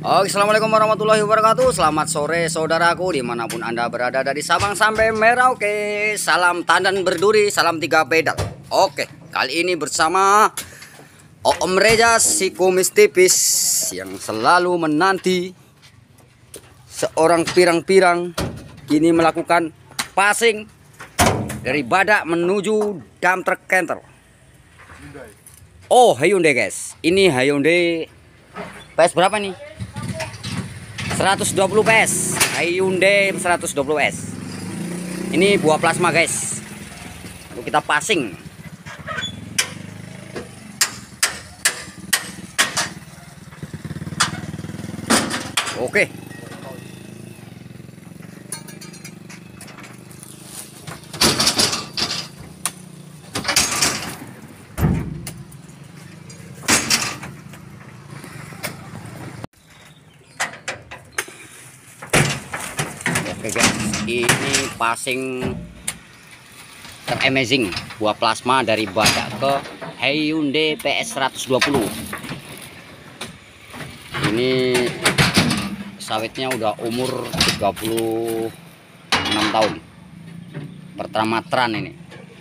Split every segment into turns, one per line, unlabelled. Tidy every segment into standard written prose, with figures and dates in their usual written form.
Oke, assalamualaikum warahmatullahi wabarakatuh. Selamat sore saudaraku dimanapun anda berada, dari Sabang sampai Merauke. Salam tandan berduri, salam 3 pedal. Oke, kali ini bersama Om Reza si kumis tipis yang selalu menanti seorang pirang-pirang kini melakukan passing dari badak menuju dump truck canter. Oh, Hyundai guys, ini Hyundai PS berapa nih? 120 PS, Hyundai 120 PS. Ini buah plasma guys. Lalu kita passing. Oke. Oke guys, ini passing teramazing buah plasma dari badak ke Hyundai PS 120. Ini sawitnya udah umur 36 tahun. Pertama tran ini.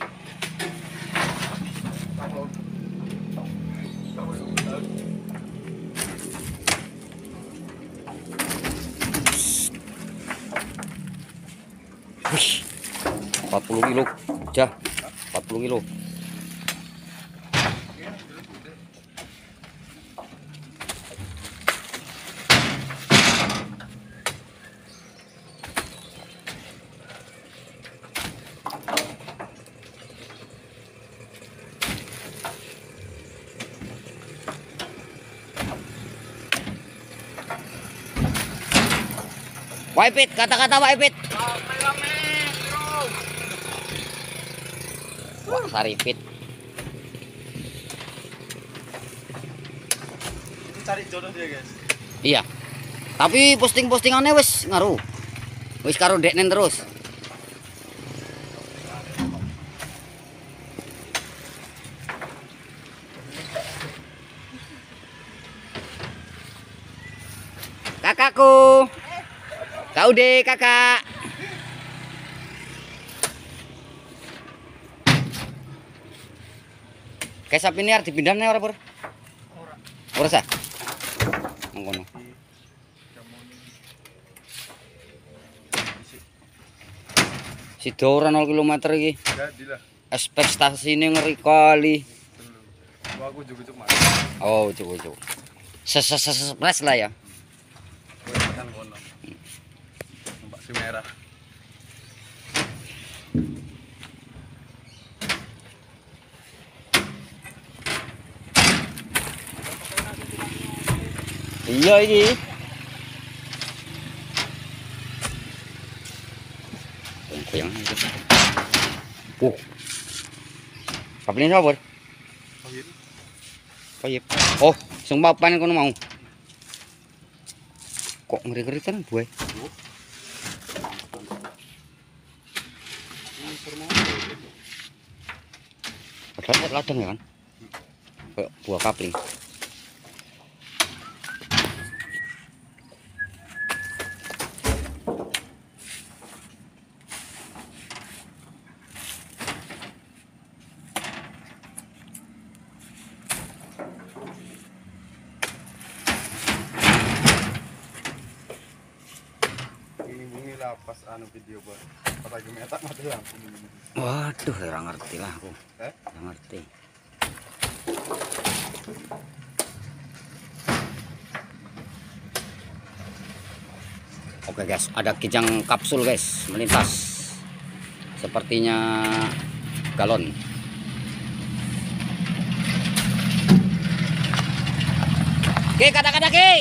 Wih, 40 kilo jah, 40 kilo. Waipit, kata-kata Waipit. Wah, saripit.
Cari jodoh dia guys.
Iya. Tapi posting-postingannya wis ngaruh. Wis karo deknen terus. Kakakku. Kau deh, kakak. Kayak sapi ini arti dipindahne ora, Pur? Ora sah. Mengkono. Sido ora 0 km iki.
Jadilah.
Ekspektasine ngeri kali.
Wah, aku cukup mas.
Oh, cukup. Ses lah ya.
Makan kono. Mbak si merah.
Iya iki. Goyang itu. Kapling sapa? Payep. Oh, sing papan kono mau. Kok ngeri-ngeri tenan buah. Padahal ladang ya kan? Kayak buah kapling.
Ini lah pas anu video buat apa lagi metak mati lampu.
Waduh, ora ngerti lah aku. Ora ngerti. Oke guys, ada kijang kapsul guys melintas. Sepertinya galon. Oke, kata-kata Ki.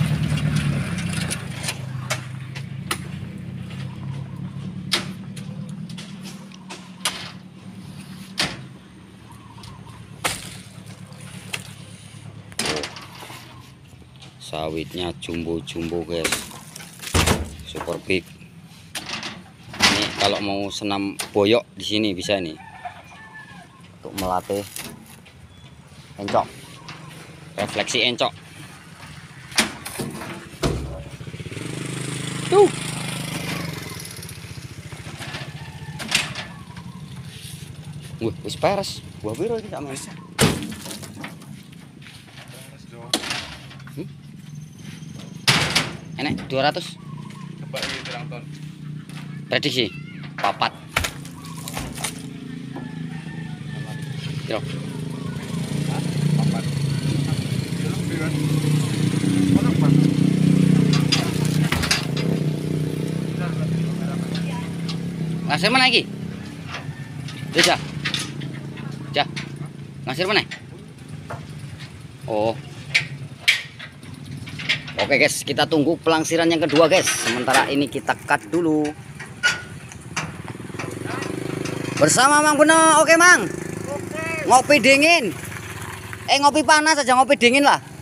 Sawitnya jumbo-jumbo guys, super big. Ini kalau mau senam boyok di sini bisa nih untuk melatih encok, refleksi encok. Tuh. Wih, wis peres. Buah biru iki sampean.
Terus dong.
Enek 200.
Coba ini terang ton.
Prediksi papat. Yo.
Papat. Belum kan? Mana pas?
Ngasir mana iki? Jah. Jah. Ngasir mana? Oh. Oke guys, kita tunggu pelangsiran yang kedua guys. Sementara ini kita cut dulu. Bersama Mang Beno. Oke Mang. Ngopi dingin. Ngopi panas aja, ngopi dingin lah.